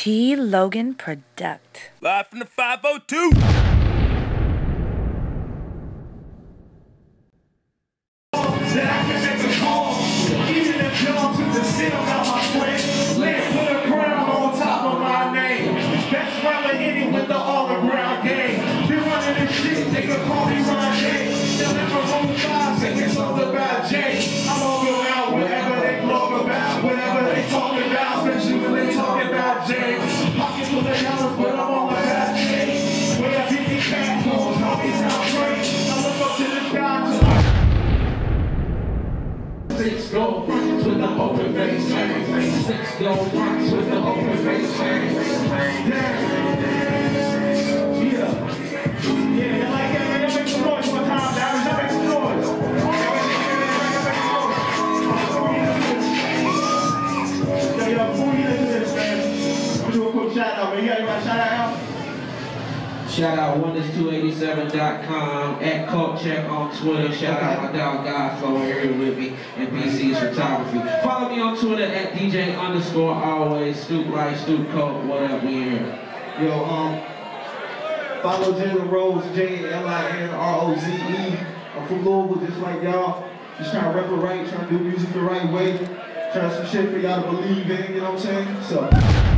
Tedlogan Product. Live from the 502. That I can make a call, even if y'all took the sit about my friend. Let's put a crown on top of my name. Best rapper in it with the all-around game. Been running this shit, they can call me Ron James. They'll never hold five, say it's all about Jay. I'm all around whatever they blog about, whatever they talk about, especially when they talk about James. Pockets full of dollars, but I'm all about James. Way up in the cat clothes, always out great. I look up to the sky till I six gold fronts with the open face, six gold fronts with the open face. Yeah, like that, man. Make some noise one time, Diamonds. Y'all make some noise. Yo, before you listen to this, man, I'm gonna do a quick shout out, man. You got anybody shout out? Shout out wonders287.com, at Cult Check on Twitter. Shout out my dog Godflow here with me, and BC's Photography. Follow me on Twitter at DJ_always, Stoop Right, Stoop Coat, whatever we here. Yo, follow Jalin Roze, JLINROZE. I'm from Louisville, just like y'all. Just trying to rep it right, trying to do music the right way. Trying some shit for y'all to believe in, you know what I'm saying? So.